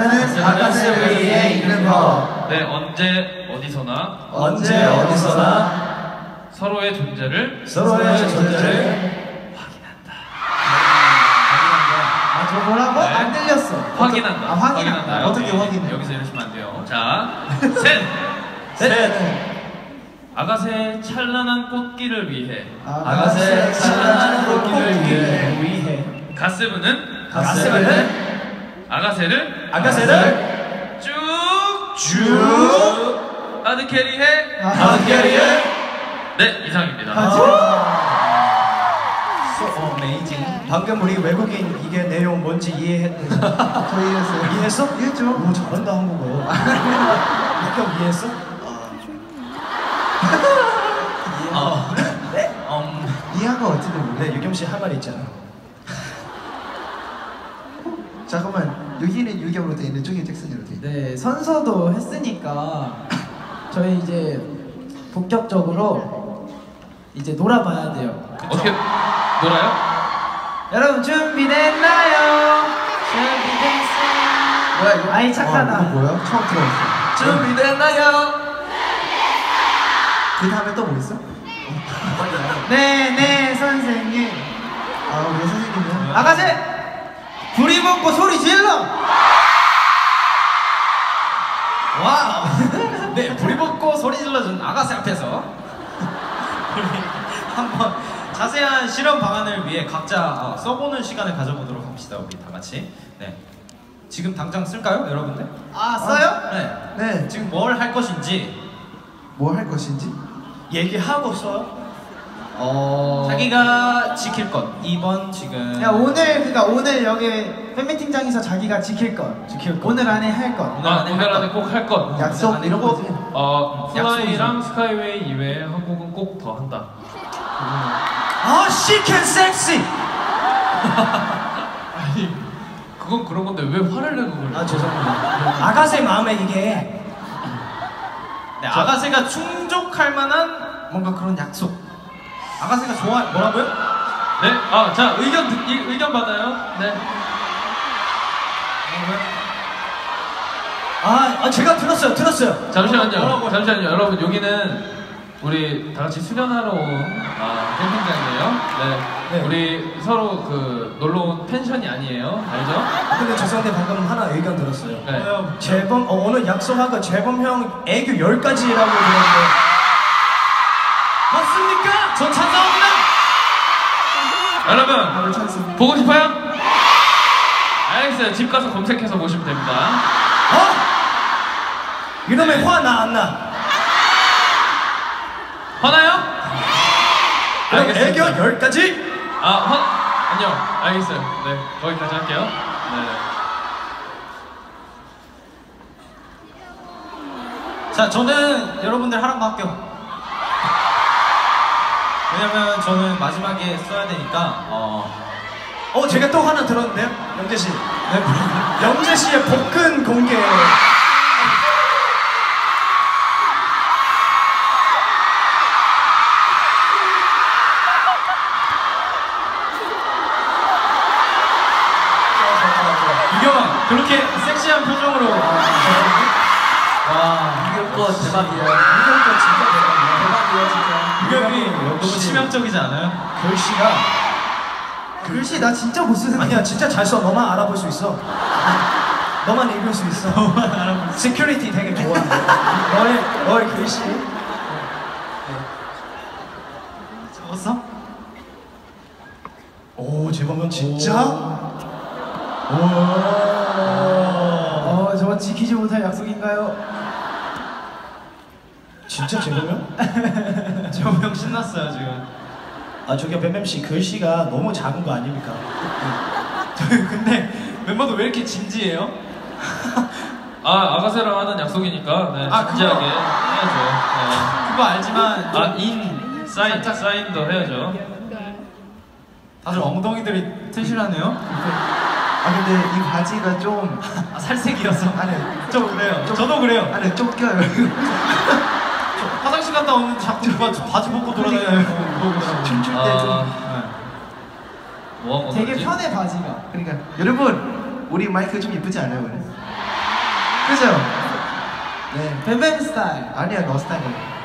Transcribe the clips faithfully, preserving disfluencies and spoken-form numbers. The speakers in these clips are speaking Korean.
가스는 아가새 위에 있는 것. 네, 언제 어디서나 언제 어디서나 서로의 존재를 서로의 존재를 확인한다. 아, 저 뭐라고? 네. 안 들렸어. 확인한다. 아, 확인한다. 어떻게 네, 확인해? 여기서 이러시면 안 돼요. 자, 셋. 셋. 아가새의 찬란한 꽃길을 위해. 아가새의 찬란한 꽃길을 위해. 위해. 가스부는 가스는 아가새를 아가새를 쭉쭉 하드캐리해. 하드캐리해. 네, 이상입니다. So amazing. 방금 우리 외국인 이게 내용 뭔지 이해했대. 저 이해했어요. 이해했어? 이해했죠. 오, 잘한다 한국어. 형 이해했어? 어. 네? 음. 이해한 거 어쨌든 모르네. 유겸 씨 할 말 있잖아. 잠깐만, 여기는 유겸으로 돼 있는데 저기 잭슨으로 돼 있네. 네, 선서도 했으니까 저희 이제 본격적으로 이제 놀아봐야 돼요. 어떻게 놀아요? 여러분 준비됐나요? 준비됐어요. 뭐야 이거? 아이 착하다. 아, 이거 뭐야? 처음 들어봤어. 준비됐나요? 그 다음에 또 뭐 있어? 네, 네, 선생님. 아, 우리 선생님이요? 아가씨! 불이 먹고 소리 질러! 와우! 네, 불이 붙고 소리 질러준 아가씨 앞에서 우리 한번 자세한 실험 방안을 위해 각자 어, 써보는 시간을 가져보도록 합시다. 우리 다 같이. 네. 지금 당장 쓸까요, 여러분들? 아, 써요? 네. 네. 지금 뭘 할 것인지 뭘 할 것인지? 얘기하고 써요. 어... 자기가 지킬 것. 이 번 지금. 야, 오늘, 그니까 오늘 여기 팬미팅장에서 자기가 지킬 것. 지킬 것. 오늘 안에 할 것. 오늘 아, 안에 오늘 할 안에 것. 꼭 할 것. 약속 이런 거지. 어, 플라이랑 약속이죠. 스카이웨이 이외에 한 곡은 꼭 더 한다. 아, 시큰 섹시! 아니, 그건 그런 건데 왜 화를 내고 그래? 아, 죄송합니다. 아가새 마음에 이게. 네, 아가새가 충족할 만한 뭔가 그런 약속. 아가새가 좋아, 뭐라고요? 네, 아, 자, 의견, 듣- 이- 의견 받아요. 네. 아, 아, 제가 들었어요, 들었어요. 잠시만요. 뭐라고요? 잠시만요. 여러분, 여기는 우리 다 같이 수련하러 온 아, 캠핑장이에요. 네. 네. 우리 서로 그 놀러 온 펜션이 아니에요. 알죠? 근데 죄송한데 방금 하나 의견 들었어요. 네. 어, 재범, 어, 오늘 약속하고 재범 형 애교 열 가지라고 들었는데 맞습니까? 전 찬성합니다. 여러분, 찬스. 보고 싶어요? 알겠어요. 집 가서 검색해서 보시면 됩니다. 어? 이놈의 화 나 안 나? 화나요? 그럼 알겠습니다. 애교 열 가지? 아, 화, 아니요. 알겠어요. 네, 거기까지 할게요. 네. 자, 저는 여러분들 하란 거 할게요. 왜냐면 저는 마지막에 써야 되니까. 어, 어, 제가 또 하나 들었는데요? 영재 씨. 네, 영재 씨의 복근 공개. 유경아, 그렇게 섹시한 표정으로. 와, 이거 거 대박이야. 이거 거 진짜 대박이야. 대박이야, 진짜. 유경이 유경이 너무 역시 치명적이지 않아요? 글씨가. 글씨 나 진짜 못 쓰는 아니야, 진짜 잘 써. 너만 알아볼 수 있어. 너만 읽을 수 있어. 너만 알아볼 수 시큐리티 되게 좋아. 너의, 너의 글씨. 적었어? 오, 재범 진짜? 오. 어, 저거 지키지 못할 약속인가요? 진짜 재범? 재범 형 신났어요 지금. 아, 저기 뱀뱀 씨 글씨가 너무 작은 거 아닙니까? 저희 근데 멤버들 왜 이렇게 진지해요? 아, 아가새랑 하는 약속이니까 네, 아, 진지하게 해야죠. 그거 알지만 네. 아, 인, 사인, 사인도 해야죠. 다들 엉덩이들이 튼실하네요. 아, 근데 이 바지가 좀 아, 살색이어서. 안에 좀 그래요. 저도 그래요. 안에 쫓겨요. 화장실 갔다 오는데 자꾸 누가 바지 벗고 돌아다녀요. 춤출 때 좀. 아, 뭐한 되게 거지? 편해 바지가. 그러니까 여러분, 우리 마이크 좀 이쁘지 않아요, 오늘? 그죠? 네. 뱀뱀 스타일. 아니야, 너 스타일이야.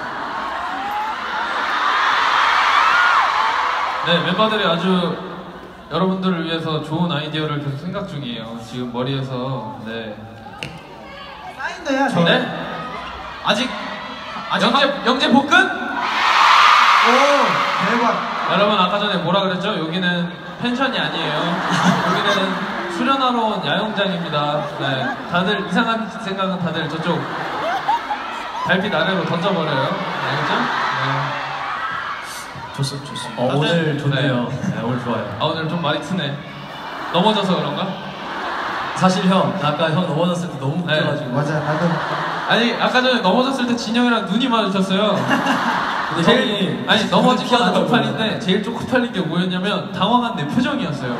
네, 멤버들이 아주 여러분들을 위해서 좋은 아이디어를 계속 생각 중이에요. 지금 머리에서. 네. 사인도 해야 돼. 네? 아직 아직 영재 영재 복근? 오, 대박. 여러분 아까 전에 뭐라 그랬죠? 여기는 펜션이 아니에요. 여기는 수련하러 온 야영장입니다. 네, 다들 이상한 생각은 다들 저쪽 달빛 아래로 던져버려요. 알겠죠? 네. 좋습 좋습니다. 어, 오늘 좋네요. 네, 오늘 좋아요. 아 오늘 좀 말이 트네. 넘어져서 그런가? 사실 형, 나 아까 형 넘어졌을 때 너무 네. 웃겨가지고. 맞아, 나도. 아니 아까 전에 넘어졌을 때 진영이랑 눈이 마주쳤어요. 근데 제일 형이 아니 넘어지고 안 피하더라고요. 쪽팔린데 제일 쪽팔린 게 뭐였냐면 당황한 내 표정이었어요.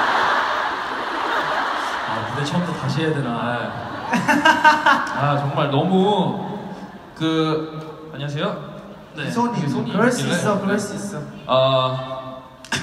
아, 무대 처음부터 다시 해야 되나. 아 정말 너무 그 안녕하세요. 네. 손이. 손이 그럴 수 있길래. 있어, 그럴 수 있어. 아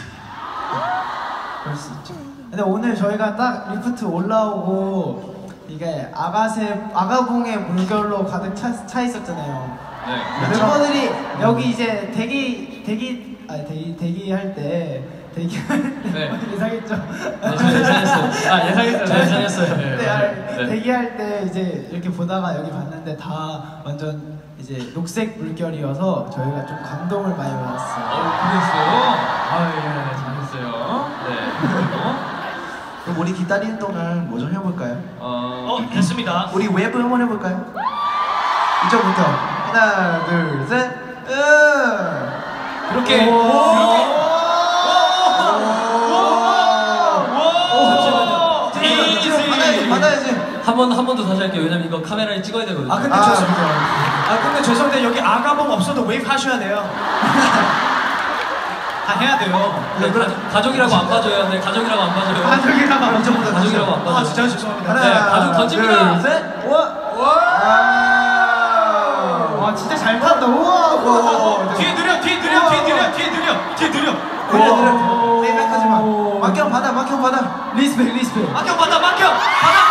그럴 수 있죠. 근데 오늘 저희가 딱 리프트 올라오고 이게 아가새 아가봉의 물결로 가득 차, 차 있었잖아요. 네. 멤버들이 여기 이제 대기 대기 아 대기 대기할 때 대기할 때 네. 예상했죠. 네, 저 예상했어요. 아 예상했어요. 저 예상했어요. 네, 네, 맞아요. 아, 네. 대기할 때 이제 이렇게 보다가 여기 봤는데 다 완전 이제 녹색 물결이어서 저희가 좀 감동을 많이 받았어요. 어 그랬어요? 아예 잘했어요. 네. 그리고 그럼 우리 기다리는 동안 뭐 좀 해볼까요? 어, 어 됐습니다. 우리 웨브 한번 해볼까요? 이쪽부터 하나 둘 셋. 으. 그렇게 오. 그렇게 잠시만요. 받아야지, 받아야지. 한 번 한 번 더 다시 할게요. 왜냐면 이거 카메라에 찍어야 되거든요. 아 근데 아, 죄송 그죠. 아 근데 죄송한데 여기 아가봉 없어도 웨이브 하셔야 돼요. 다 해야 돼요. 네, 가족, 가족이라고 안 봐줘요. 네, 가족이라고 안 봐줘요. 가족이라고 안 봐줘요. 가족이라고 안 봐줘요. 아 진짜 죄송합니다. 네, 가족 던집니다. 둘, 셋. 와. 와. 와, 진짜 잘 탔다. 우와. 우와. 뒤에 느려 뒤에 느려 뒤에 느려 뒤에 느려 뒤에 느려. 느려 느려. 페이백하지 마. 막형 받아, 막형 받아. 리스펙, 리스펙. 막혀 받아 막혀 받아.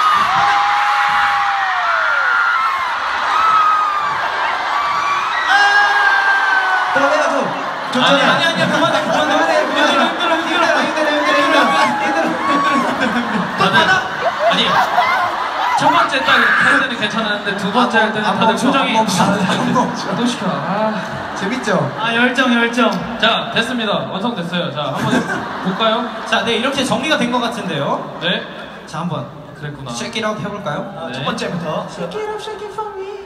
또 해야죠. 아니, 아니 아니야 그만해 그만해 그만해, 그만해. 힘들어 힘들어 힘들어, 힘들어, 힘들어, 힘들어. 다들 아니 첫 번째 딱 할 때는 괜찮았는데 두 번째 할 때는 안 다들 멈춰, 표정이 안 멈춰, 안 멈춰. 또 시켜. 아. 재밌죠? 아 열정 열정. 자 됐습니다. 완성됐어요. 자 한번 볼까요? 자, 네 이렇게 정리가 된 것 같은데요. 네. 자, 한번 그랬구나. check it out 해볼까요? 아, 네. 첫 번째부터. Shake it up, shake it for me.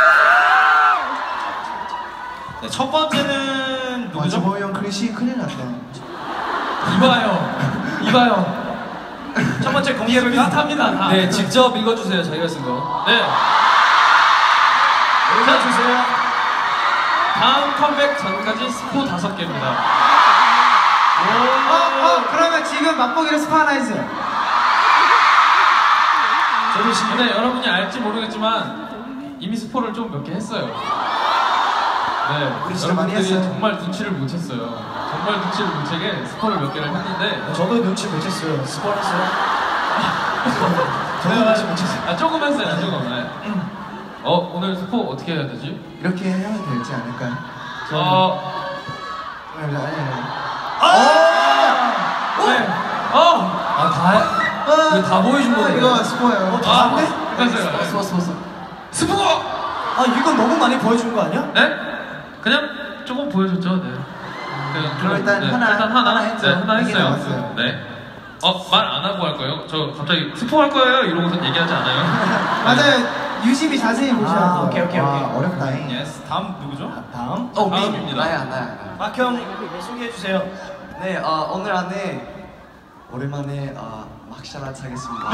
네, 첫 번째는 누구죠? 마지모 형 글씨 큰일 났다. 이봐요. 이봐요. 첫 번째 공개해볼까? 비슷합니다. 다. 네, 직접 읽어주세요. 자기가 쓴 거. 네. 여기서 주세요. 다음 컴백 전까지 스포 다섯 개입니다. 어, 어, 그러면 지금 맛보기로 스파 하나 해주세요. 저도 시 근데 여러분이 알지 모르겠지만 이미 스포를 좀 몇 개 했어요. 네. 우리 진짜 많이 여러분들이 했어요. 정말 눈치를 못 챘어요. 정말 눈치를 못 채게 스포를 몇 개를 했는데 저도 눈치 못 챘어요. 스포했어요. 저도 눈치 못 챘어요. 아 조금 했어요. 조금. 네. 어 오늘 스포 어떻게 해야 되지? 이렇게 하면 되지 않을까요? 어. 아니, 아니, 아니. 아! 네. 어. 아, 다, 이거 다 보여준 거네. 이거 스포예요. 어, 아, 다인데? 됐어요. 스포, 스포, 스포. 스포. 아 이건 너무 많이 보여준 거 아니야? 네? 그냥 조금 보여줬죠. 네. 그냥 그럼 일단 네, 하나, 일단 하나, 하나 했죠. 네, 하나 얘기 했어요. 나왔어요. 네. 어, 말 안 하고 할 거예요? 저 갑자기 스포 할 거예요? 이러고서 얘기하지 않아요? 맞아요. 유심히 자세히 보셔야 돼요. 아, 오케이, 오케이, 와, 오케이. 어렵다잉. 예스. 다음 누구죠? 다음. 어, 다음입니다. 나야, 나야. 막형 소개해 주세요. 네, 어, 오늘 안에 오랜만에 어, 막샤라트 하겠습니다.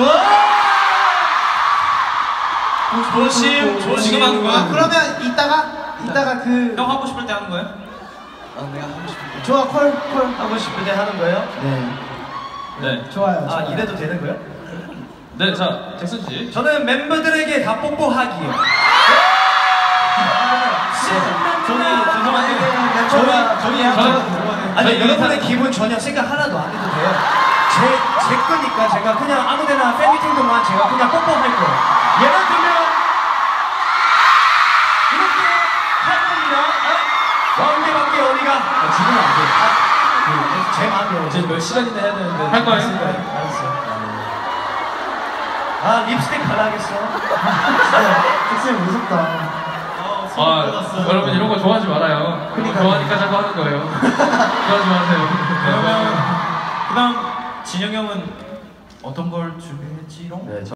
조심 조심. 지금 하는 거야? 아, 그러면 이따가 이따가 그 형 하고 싶을 때 하는 거예요? 어, 내가 하고 싶은 거. 좋아 콜 콜. 하고 싶을 때 하는 거예요? 네. 네. 좋아요. 아 좋아요. 이래도 되는 거예요? 네, 자, 잭슨 씨. 저는 멤버들에게 다 뽀뽀하기요. 저희 죄송한데 저희 저희 저희- 아니 저희 여러분의 괜찮아요. 기분 전혀 생각 하나도 안 해도 돼요. 제 제 거니까 제가 그냥 아무데나 팬미팅 동안 제가 그냥 뽀뽀할 거예요. 예를 들면 이렇게 할 겁니다. 아, 왕대밖에 어디가? 아, 지금은 안 돼. 제 마음이요. 이제 몇 시간이나 해야 되는데. 할 거예요? 알았어. 아 립스틱 발라야겠어. text이 무섭다. 아, 여러분 이런 거 좋아하지 말아요. 이런 거 좋아하니까 자꾸 하는 거예요. 좋아하지 마세요. 그러면 그다음 진영 형은 어떤 걸 준비했지롱? 네,